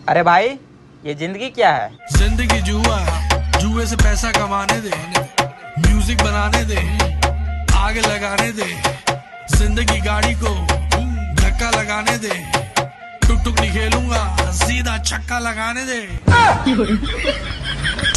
अरे भाई, ये जिंदगी क्या है? जिंदगी जुआ है, जुए से पैसा कमाने दे, म्यूजिक बनाने दे, आग लगाने दे, जिंदगी गाड़ी को धक्का लगाने दे, टुक टुक नहीं खेलूंगा, सीधा छक्का लगाने दे।